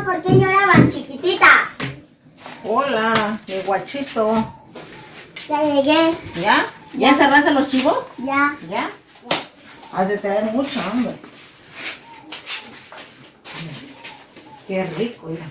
¿por qué lloraban, chiquititas? Hola, mi guachito. Ya llegué. ¿Ya? ¿Ya encerraste los chivos? Ya. ¿Ya? Has de tener mucho hambre. Qué rico, mira.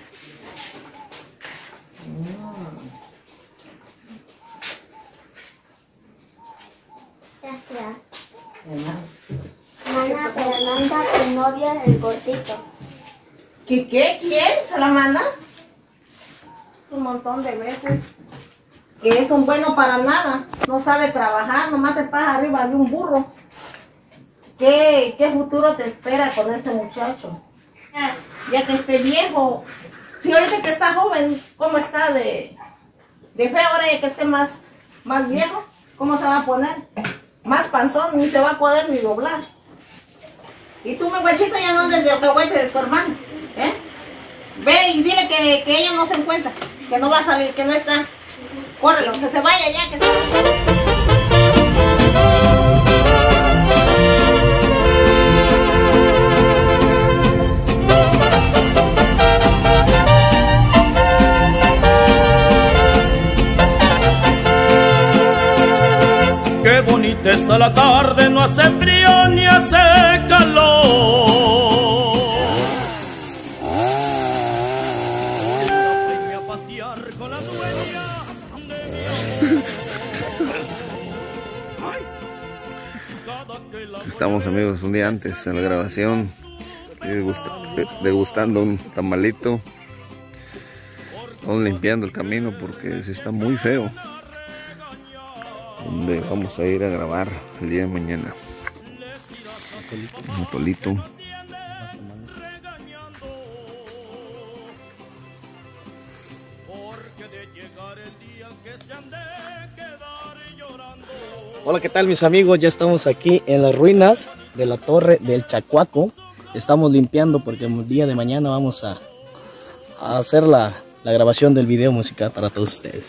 Gracias. De nada. Mana, pero no anda tu novio el gordito. ¿Qué? ¿Quién? ¿Se la manda? Un montón de veces. Que es un bueno para nada. No sabe trabajar, nomás se pasa arriba de un burro. ¿Qué futuro te espera con este muchacho? Ya que esté viejo. Si ahorita que está joven, ¿cómo está de feo? Ahora ya que esté más viejo, ¿cómo se va a poner? Más panzón, ni se va a poder ni doblar. Y tú, mi guachito, ya no andes de alcahuete de tu hermano, ¿eh? Ve y dile que ella no se encuentra, que no va a salir, que no está. Córrelo, que se vaya ya, que se vaya. Qué bonita está la tarde, no hace frío ni hace calor. Voy a pasear con la dueña de mi... Estamos, amigos, un día antes en la grabación, degustando un tamalito. Vamos limpiando el camino porque sí está muy feo. Donde vamos a ir a grabar el día de mañana. Un atolito. Hola, ¿qué tal, mis amigos? Ya estamos aquí en las ruinas de la Torre del Chacuaco. Estamos limpiando porque el día de mañana vamos a hacer la grabación del video musical para todos ustedes.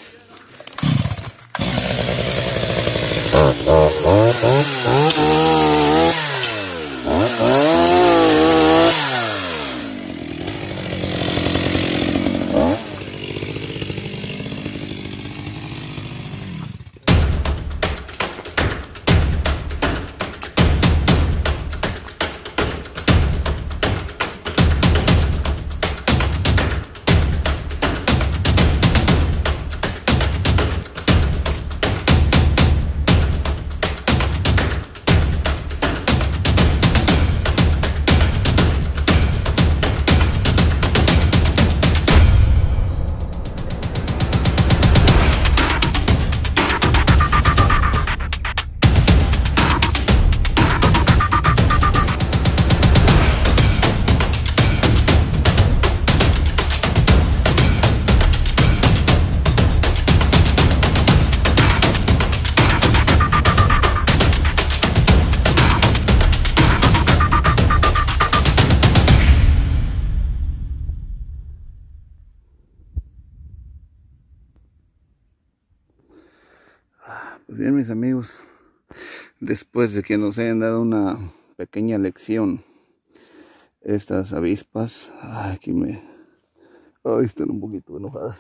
Pues bien, mis amigos, después de que nos hayan dado una pequeña lección estas avispas, aquí están un poquito enojadas.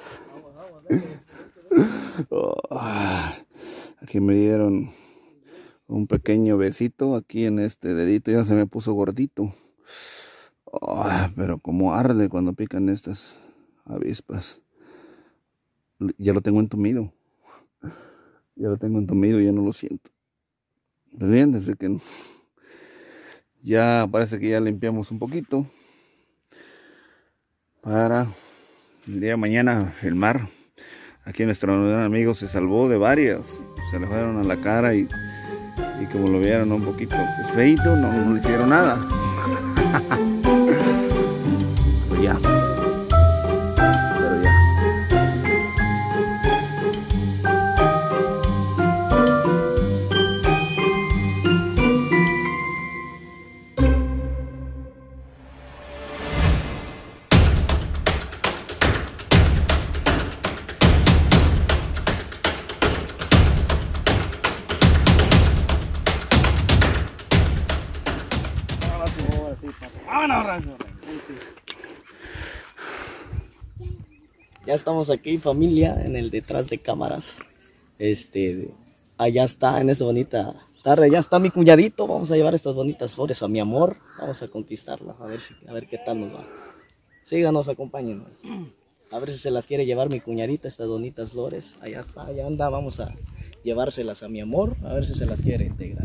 Aquí me dieron un pequeño besito aquí en este dedito, ya se me puso gordito. Pero como arde cuando pican estas avispas. Ya lo tengo entumido. Ya lo tengo entumido y ya no lo siento. Pues bien, desde que ya parece que ya limpiamos un poquito para el día de mañana filmar. Aquí nuestro amigo se salvó de varias. Se le fueron a la cara y como lo vieron un poquito pues feito, no le hicieron nada. Pero ya. Ya estamos aquí, familia, en el detrás de cámaras. Allá está, en esta bonita tarde, ya está mi cuñadito. Vamos a llevar estas bonitas flores a mi amor. Vamos a conquistarla, a ver qué tal nos va. Síganos, acompáñenos. A ver si se las quiere llevar mi cuñadita, estas bonitas flores. Allá está, allá anda, vamos a llevárselas a mi amor. A ver si se las quiere integrar.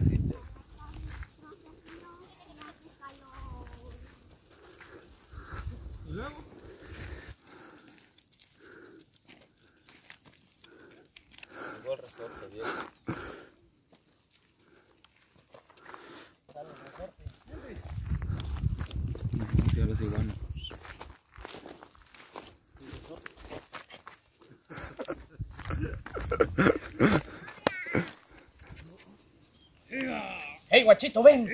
¡Hey, guachito, ven!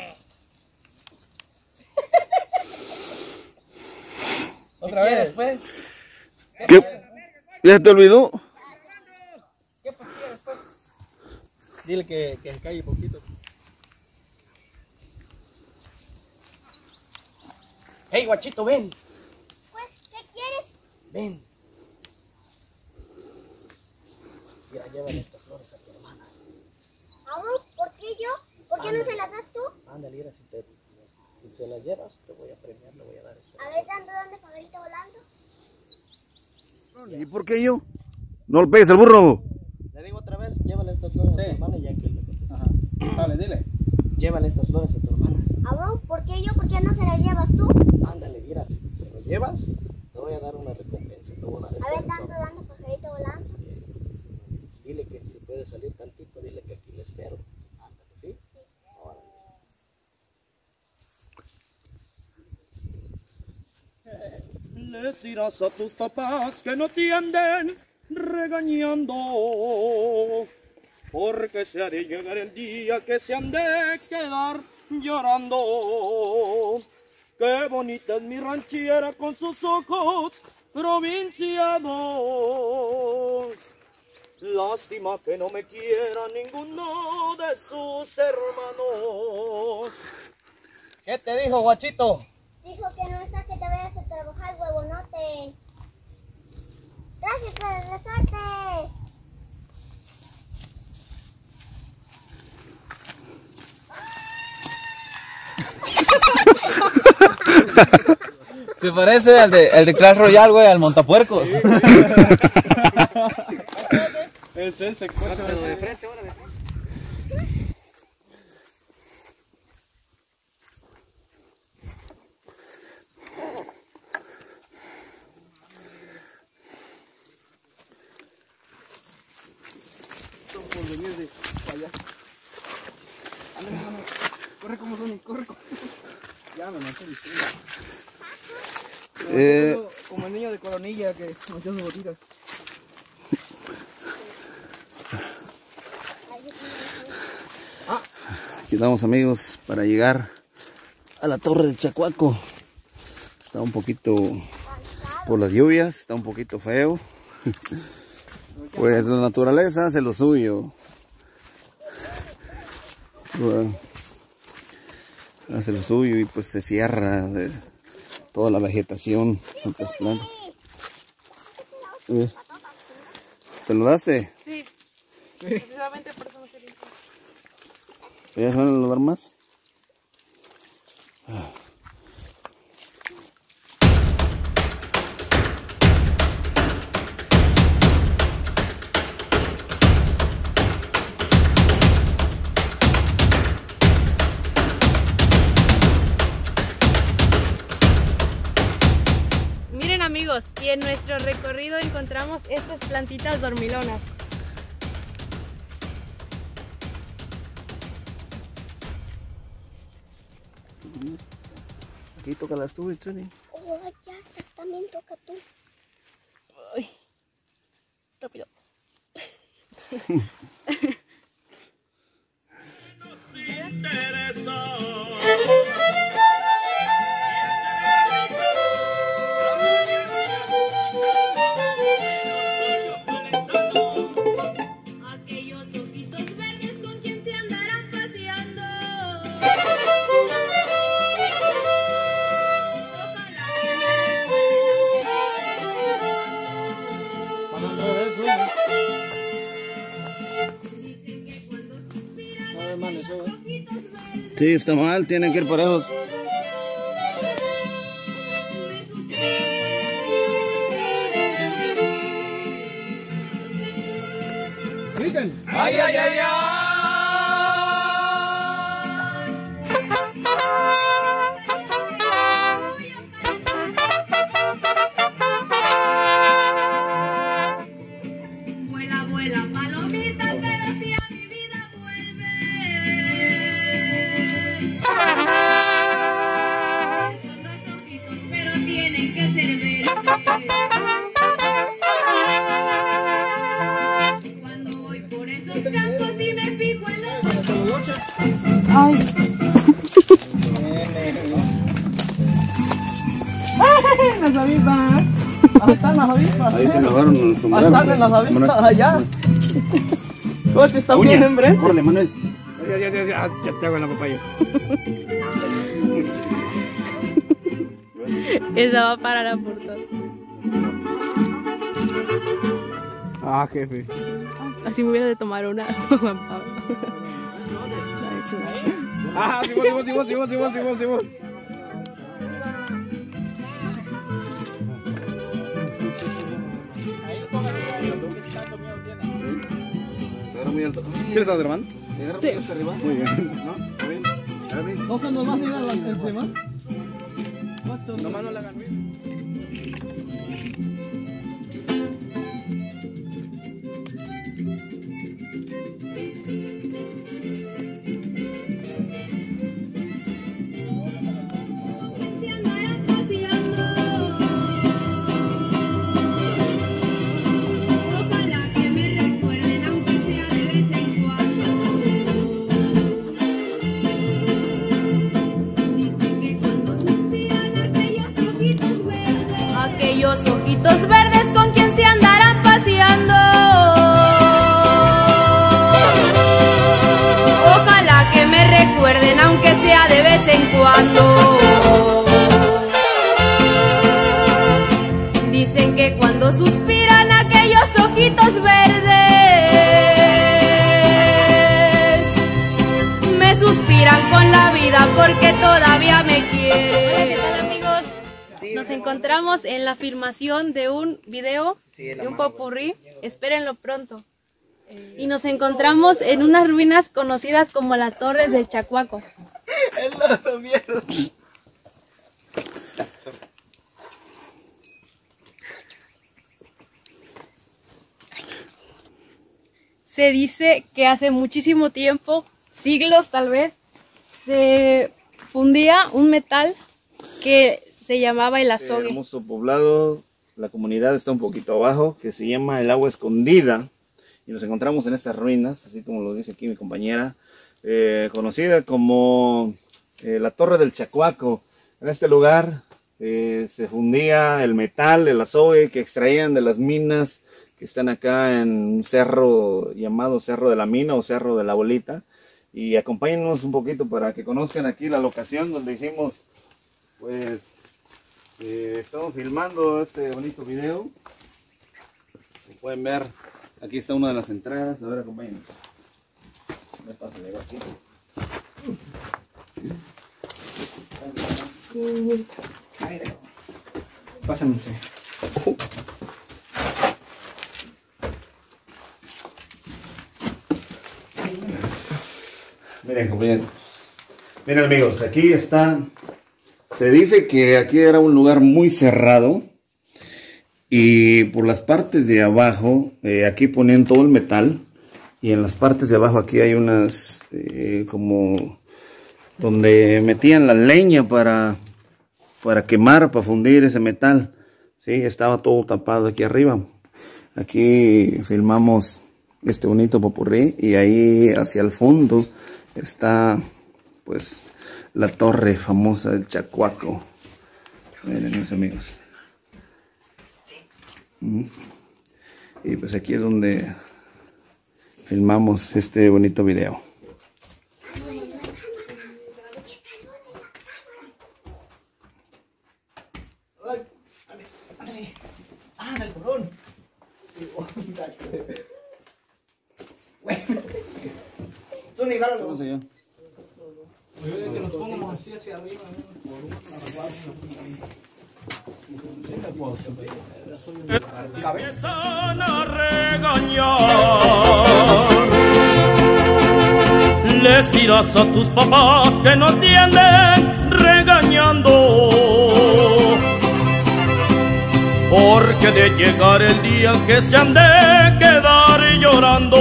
¿Otra vez después? ¿Qué? ¿Ya te olvidó? ¿Qué pues quieres, pues? Dile que se calle poquito. ¡Hey, guachito, ven! Pues, ¿qué quieres? Ven. Mira, llévale estas flores a tu hermana. Vamos, ¿por qué yo? ¿Por qué no se las das tú? Ándale, mira, si se las llevas, te voy a premiar, le voy a dar esta. A ver, ¿dónde pajarito volando? ¿Y por qué yo? No le pegues al burro. Le digo otra vez, llévale estas flores a tu hermana y ya que le contesta. Ajá. Dale, dile. Llévale estas flores a tu hermana. Vamos, ¿por qué yo? ¿Por qué no se las llevas tú? Ándale, mira, si se lo llevas, te voy a dar una recompensa. Te voy a dar A esta ver, razón. ¿dónde pajarito volando? Dile que si puede salir tantito, dile que aquí le espero. Ándale, ¿sí? Ahora. Les dirás a tus papás que no te anden regañando, porque se haré llegar el día que se han de quedar llorando. Qué bonita es mi ranchera con sus ojos provincianos. Lástima que no me quiera ninguno de sus hermanos. ¿Qué te dijo, guachito? Dijo que no es que te vayas a trabajar, huevonote. Gracias por el resorte. Se parece al de Clash Royale, güey, al montapuercos. El se corta de frente, ahora de frente. Por venir de allá. Corre como Sony, corre como. Ya me maté diciendo. Como el niño de Coronilla que manchó sus botitas. Aquí estamos, amigos, para llegar a la Torre del Chacuaco. Está un poquito, por las lluvias, está un poquito feo. Pues la naturaleza hace lo suyo. Bueno, hace lo suyo y pues se cierra de toda la vegetación, otras plantas. ¿Te lo daste? Sí. Precisamente por eso no se limpia. ¿Ya se van a lograr más? Miren, amigos, y en nuestro recorrido encontramos estas plantitas dormilonas. Aquí toca las tú, Tony. Oh, ya, también toca tú. Ay, rápido. Aquellos ojitos verdes con quien se andarán paseando. Ojalá que me recuerden mal eso, Sí, está mal, tienen que ir parejos. ¡Ay, ay, ay, ay! Vuela, vuela, palomita, pero si a mi vida vuelve. Con dos ojitos, pero tienen que ser verdes. Cuando voy por esos campos y me pico en los Las avispas. Ahí están las avispas. Ahí se me fueron el sombrero. Están en las avispas allá. Coche, ¿están bien, hombre? Órale, Manuel. Ya te hago en la papaya. Esa va para la portada. Ah, jefe. Así me hubiera de tomar una. Ah, Simón. Muy alto. ¿Qué le estás grabando? Sí. Muy bien. ¿No? ¿Está bien? ¿Está bien? ¿No se nos van a ir encima? Nomás no le hagan ruido. se andarán paseando. Ojalá que me recuerden, aunque sea de vez en cuando. Dicen que cuando suspiran aquellos ojitos verdes, con quien se andarán paseando. Ojalá que me recuerden, aunque sea de vez en cuando. Dicen que cuando suspiran aquellos ojitos verdes, me suspiran con la vida porque todavía me quieren. ¿Qué tal, amigos? Nos encontramos en la filmación de un video, de un popurrí. Espérenlo pronto. Y nos encontramos en unas ruinas conocidas como las Torres del Chacuaco. Se dice que hace muchísimo tiempo, siglos tal vez, se fundía un metal que se llamaba el azogue. Hermoso poblado, la comunidad está un poquito abajo, que se llama el Agua Escondida, y nos encontramos en estas ruinas, así como lo dice aquí mi compañera, conocida como la Torre del Chacuaco. En este lugar se fundía el metal, el azogue que extraían de las minas que están acá en un cerro llamado Cerro de la Mina o Cerro de la Bolita. Y acompáñenos un poquito para que conozcan aquí la locación donde hicimos, pues, estamos filmando este bonito video. Como pueden ver, aquí está una de las entradas. A ver, acompáñenos. Me paso, llego aquí. Pásense. Miren, compañeros. Miren, amigos, aquí está. Se dice que aquí era un lugar muy cerrado. Y por las partes de abajo, aquí ponían todo el metal. Y en las partes de abajo aquí hay unas, como, donde metían la leña para quemar, para fundir ese metal. Sí, estaba todo tapado aquí arriba. Aquí filmamos este bonito popurrí. Y ahí hacia el fondo está, pues, la torre famosa del Chacuaco. Miren, mis amigos. Y pues aquí es donde filmamos este bonito video. ¿Cómo se llama? Que nos pongamos así hacia arriba. Empiezan a regañar. Les dirás a tus papás que no atienden regañando, porque de llegar el día en que se han de quedar llorando.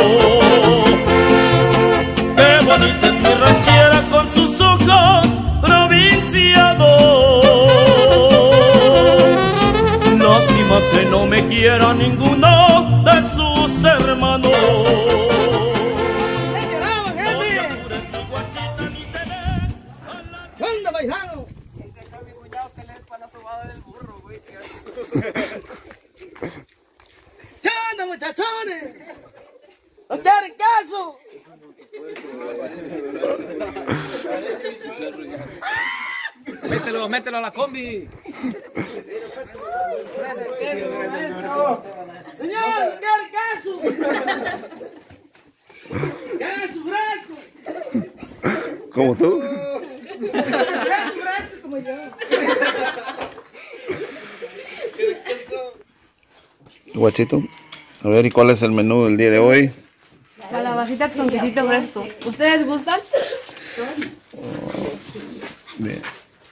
Qué bonita es mi ranchera con sus ojos provinciados. Lástima que no me quiera ninguno de sus hermanos. ¿Qué onda, paisano? Ese fue mi cuñado que le es para la sobada del burro, güey. ¿Qué onda, muchachones? ¡No te hagan caso! Mételo a la combi. ¡Señor, no te hagan caso! ¡Que hagan su frasco! ¿Como tú? ¡Que hagan su frasco como yo! Guachito, a ver, ¿y cuál es el menú del día de hoy? Calabacitas con quesito fresco. ¿Ustedes gustan? Bien.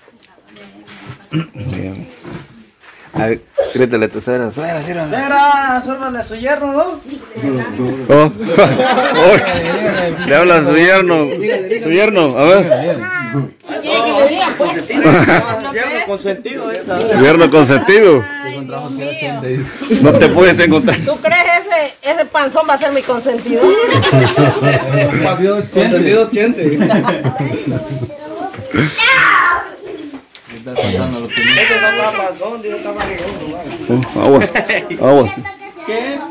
Bien. A ver, grítale a tu suegra. Suegra, sírvame. Suegra, suélvale a su yerno, ¿no? Oh. Le habla a su yerno. Su yerno, a ver. Yerno consentido, Yerno consentido. No te puedes encontrar. ¿Tú crees ese panzón va a ser mi consentido? Consentido 80. Este no está panzón, digo, está barrigón. Agua, agua. ¿Qué es?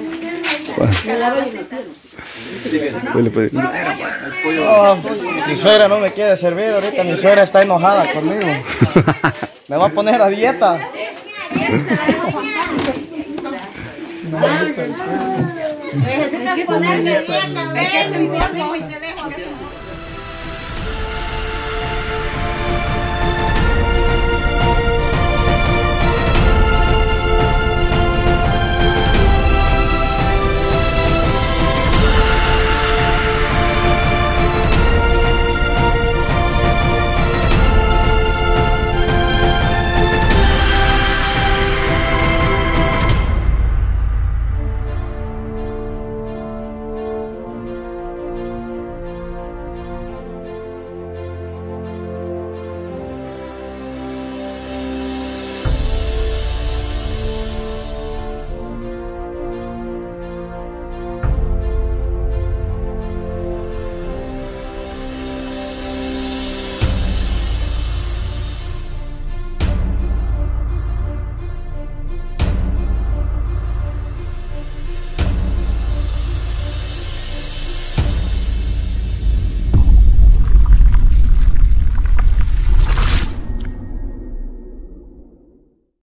Mi suegra no me quiere servir ahorita, mi suegra está enojada conmigo. Me va a poner a dieta. Necesitas ponerte dieta, ves, y te dejo aquí.